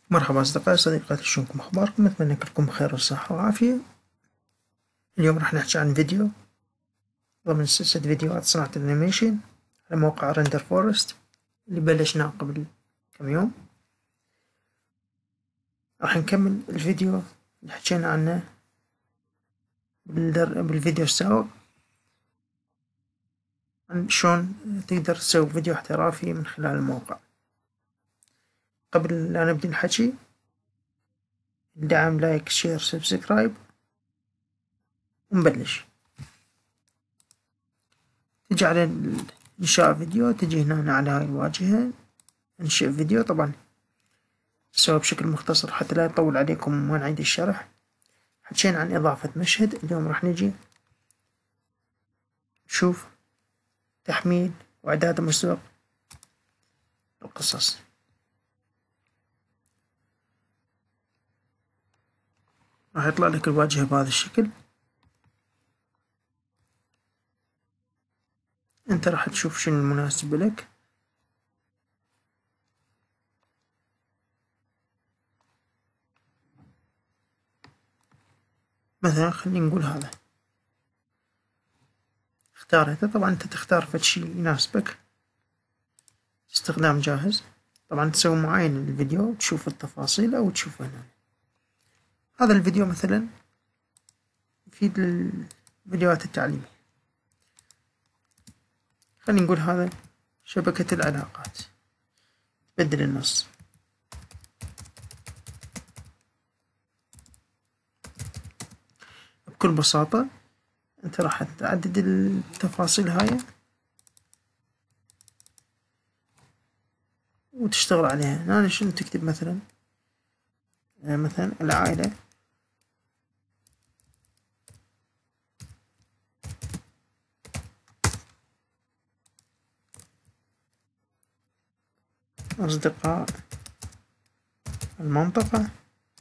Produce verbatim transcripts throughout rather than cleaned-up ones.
مرحبا أصدقائي صديقاتي، شلونكم أخباركم؟ أتمنى كلكم بخير وصحة وعافية. اليوم راح نحكي عن فيديو ضمن سلسلة فيديوهات صناعة الأنيميشن على موقع رندر فورست اللي بلشناه قبل كم يوم. راح نكمل الفيديو اللي حكينا عنه بالفيديو السابق عن شلون تقدر تسوي فيديو احترافي من خلال الموقع. قبل لا نبدأ الحكي، دعم لايك شير سبسكرايب ونبلش. تجي على إنشاء فيديو، تجي هنا على هاي الواجهة انشئ فيديو. طبعا سوى بشكل مختصر حتى لا يطول عليكم وين عندي الشرح. حكينا عن إضافة مشهد، اليوم راح نجي نشوف تحميل وإعداد مسبق القصص. راح يطلع لك الواجهة بهذا الشكل. انت راح تشوف شنو المناسب لك. مثلا خلينا نقول هذا اختارته. طبعا انت تختار فد شي يناسبك، استخدام جاهز. طبعا تسوي معاين للفيديو، تشوف التفاصيل او تشوف هنا. هذا الفيديو مثلا يفيد للفيديوهات التعليمية. خلينا نقول هذا شبكة العلاقات، بدل النص. بكل بساطة انت راح تعدد التفاصيل هاي وتشتغل عليها. هنا شنو تكتب مثلا مثلا العائلة أصدقاء المنطقة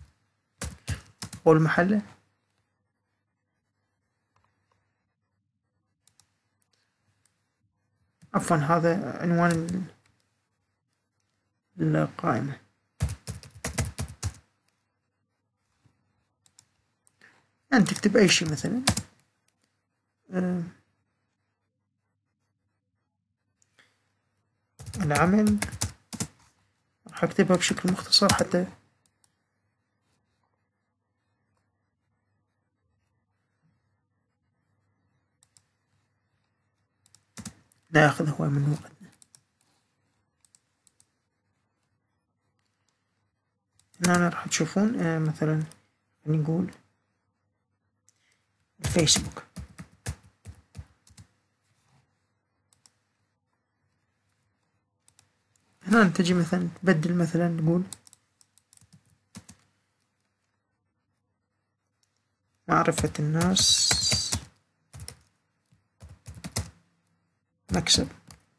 والمحلة. عفوا هذا عنوان القائمة. يعني تكتب أي شيء مثلا أه العمل. راح أكتبها بشكل مختصر حتى لا يأخذ هو من وقتنا. هنا راح تشوفون أه مثلا نقول الفيسبوك. هنا تجي مثلا تبدل، مثلا نقول معرفة الناس مكسب.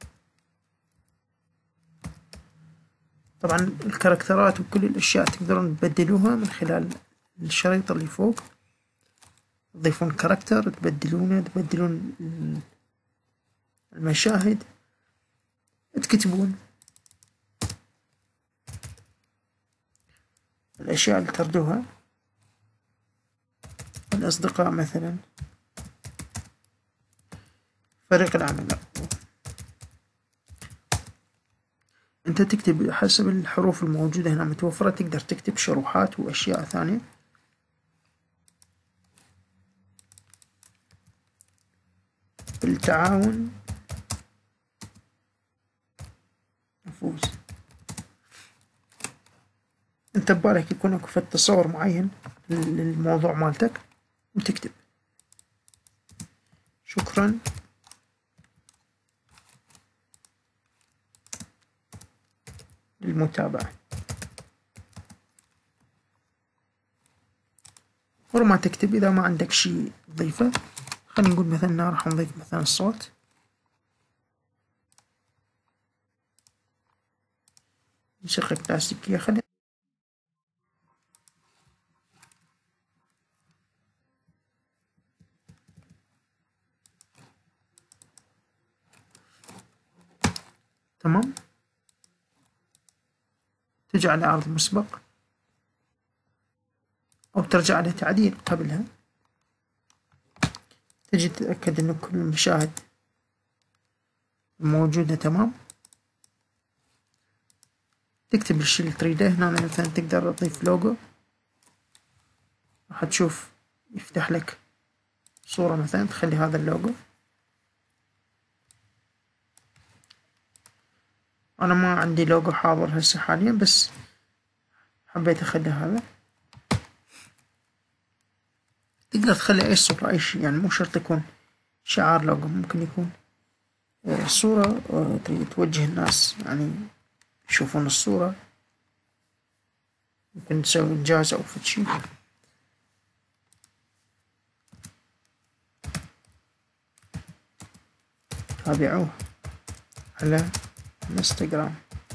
طبعا الكاركترات وكل الأشياء تقدرون تبدلوها من خلال الشريط اللي فوق. تضيفون كاركتر، تبدلونه، تبدلون المشاهد، تكتبون الأشياء اللي تردوها. الأصدقاء مثلا فريق العمل. أنت تكتب حسب الحروف الموجودة هنا متوفرة. تقدر تكتب شروحات وأشياء ثانية. بالتعاون نفوز. أنت ببالك يكون اكو فد تصور معين للموضوع مالتك وتكتب شكرا للمتابعة. ورا ما تكتب إذا ما عندك شي تضيفه، خلينا نقول مثلا راح نضيف مثلا الصوت. نشغل بلاستيكية. خلي تمام. تجي على عرض مسبق أو ترجع على تعديل قبلها. تجي تتأكد إنه كل المشاهد موجودة تمام. تكتب الشي اللي تريده. هنا مثلا تقدر تضيف لوجو، راح تشوف يفتح لك صورة مثلا تخلي هذا اللوجو. أنا ما عندي لوجو حاضر هسه حاليا، بس حبيت أخلي هذا. تقدر تخلي أي صورة أي شي، يعني مو شرط يكون شعار لوجو، ممكن يكون صورة تريد توجه الناس يعني يشوفون الصورة. ممكن تسوي إنجاز أو فد شي. تابعوه على انستغرام.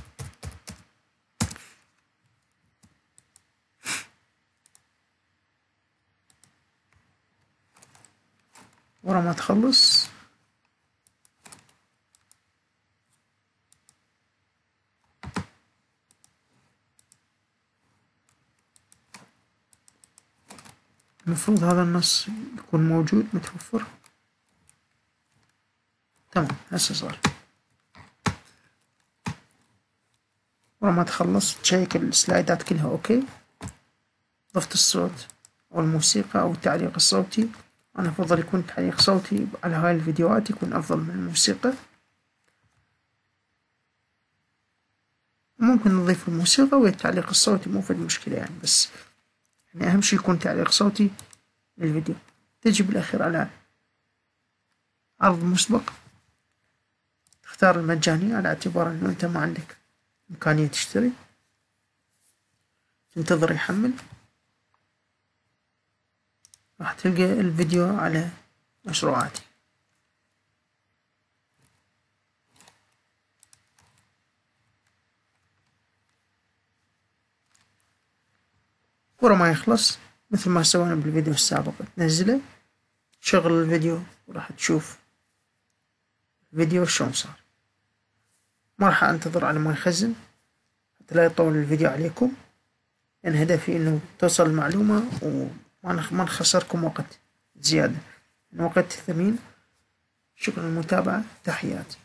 ورا ما تخلص المفروض هذا النص يكون موجود متوفر. تمام هسه صار. ورا ما تخلص تشيك السلايدات كلها اوكي. ضفت الصوت او الموسيقى او التعليق الصوتي. انا افضل يكون تعليق صوتي على هاي الفيديوهات، يكون افضل من الموسيقى. ممكن نضيف الموسيقى والتعليق الصوتي، مو في مشكلة يعني، بس يعني اهم شي يكون تعليق صوتي للفيديو. تجي بالاخير على عرض مسبق، تختار المجاني على اعتبار انه انت ما عندك امكانية تشتري. تنتظر يحمل. راح تلقى الفيديو على مشروعاتي. ورا ما يخلص مثل ما سوينا بالفيديو السابق تنزله، تشغل الفيديو وراح تشوف الفيديو شلون صار. ما راح انتظر على ما يخزن حتى لا يطول الفيديو عليكم، لأن هدفي انه توصل المعلومة وما نخسركم وقت زيادة، وقت ثمين. شكرا للمتابعة، تحياتي.